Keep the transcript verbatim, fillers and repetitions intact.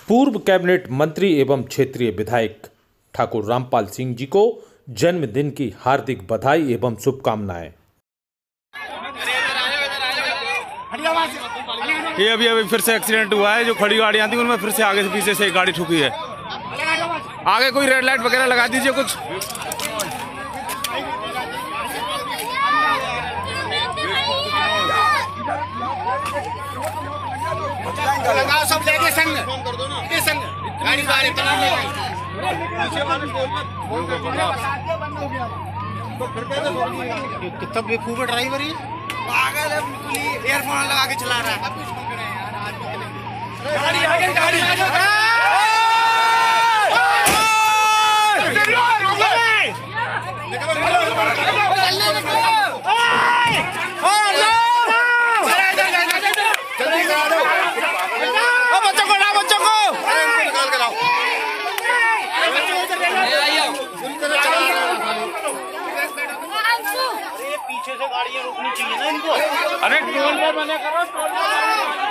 पूर्व कैबिनेट मंत्री एवं क्षेत्रीय विधायक ठाकुर रामपाल सिंह जी को जन्मदिन की हार्दिक बधाई एवं शुभकामनाएं। ये अभी अभी फिर से एक्सीडेंट हुआ है। जो खड़ी गाड़ियां थी उनमें फिर से आगे से पीछे से एक गाड़ी ठुकी है। आगे कोई रेड लाइट वगैरह लगा दीजिए कुछ। लगाओ सब लेके संग ये संग गाड़ी गाड़ी चला ले पीछे वाले बोल मत फोन कर दो बंद हो गया तो फिर कैसे बोल ये कितना बेवकूफ ड्राइवर है पागल है बिल्कुल ईयरफोन लगा के चला रहा है। अब कुछ पकड़े यार आज गाड़ी आगे गाड़ी आ पीछे से गाड़ियां रोकनी चाहिए ना इनको। अरे टोल पे बने करो टोल पे।